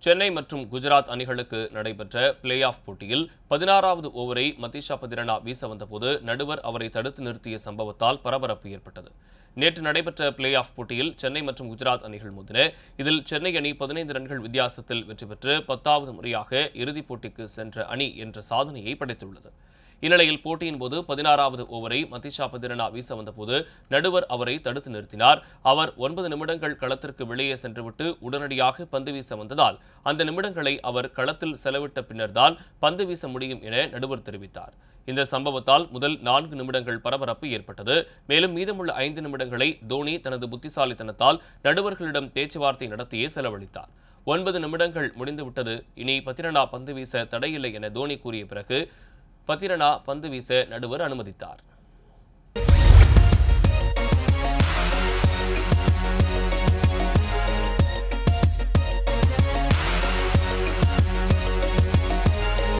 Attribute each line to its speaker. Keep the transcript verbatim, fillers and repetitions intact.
Speaker 1: சென்னை மற்றும் குஜராத் அணிகளுக்கு நடைபெற்ற பிளே ஆஃப் போட்டியில் பதினாறாவது ஓவரை மதிஷா பத்திரனா வீச வந்தபோது நடுவர் அவரை தடுத்து நிறுத்திய சம்பவத்தால் பரபரப்பு ஏற்பட்டது. நேற்று நடைபெற்ற பிளே ஆஃப் போட்டியில் சென்னை மற்றும் குஜராத் அணிகள் மோதின. இதில் சென்னை அணி பதினைந்து ரன்கள் வித்தியாசத்தில் வெற்றி பெற்று பத்தாவது முறையாக இறுதிப் போட்டிக்கு சென்ற அணி என்ற சாதனையை படைத்துள்ளது. இந்நிலையில் போட்டியின் போது பதினாறாவது ஓவரை மதிஷா பத்திரனா வீச வந்தபோது நடுவர் அவரை தடுத்து நிறுத்தினார். அவர் ஒன்பது நிமிடங்கள் களத்திற்கு வெளியே சென்றுவிட்டு உடனடியாக பந்து வீச வந்ததால் அந்த நிமிடங்களை அவர் களத்தில் செலவிட்ட பின்னர்தான் பந்து வீச முடியும் என நடுவர் தெரிவித்தார். இந்த சம்பவத்தால் முதல் நான்கு நிமிடங்கள் பரபரப்பு ஏற்பட்டது. மேலும் மீதமுள்ள ஐந்து நிமிடங்களை தோனி தனது புத்திசாலித்தனத்தால் நடுவர்களிடம் பேச்சுவார்த்தை நடத்தியே செலவழித்தார். ஒன்பது நிமிடங்கள் முடிந்துவிட்டது, இனி பத்திரனா பந்து வீச தடையில்லை என தோனி கூறிய பிறகு பத்திரனா பந்து வீச நடுவர் அனுமதித்தார்.